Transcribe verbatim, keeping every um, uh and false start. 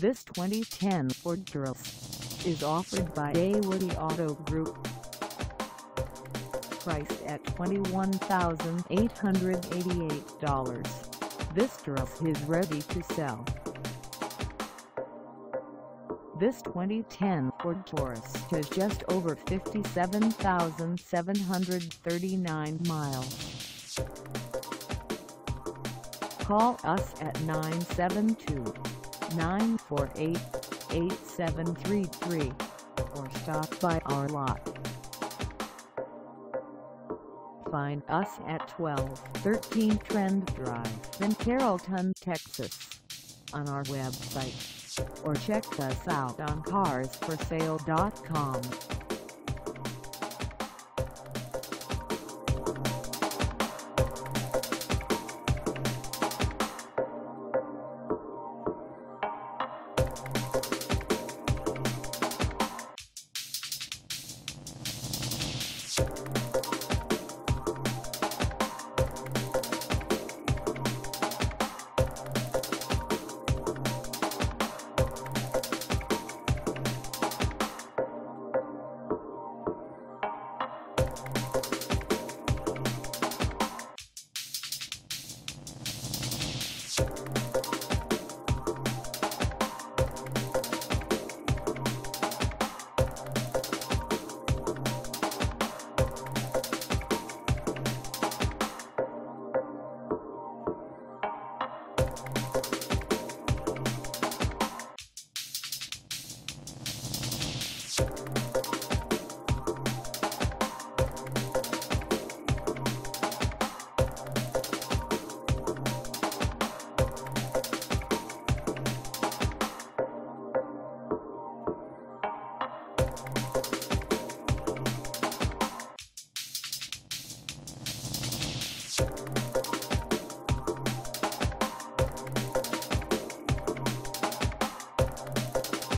This twenty ten Ford Taurus is offered by Daewoo Auto Group. Priced at twenty-one thousand eight hundred eighty-eight dollars, this Taurus is ready to sell. This twenty ten Ford Taurus has just over fifty-seven thousand seven hundred thirty-nine miles. Call us at nine seven two, nine four eight, eight seven three three or stop by our lot. Find us at twelve thirteen Trend Drive in Carrollton, Texas on our website, or check us out on cars for sale dot com. You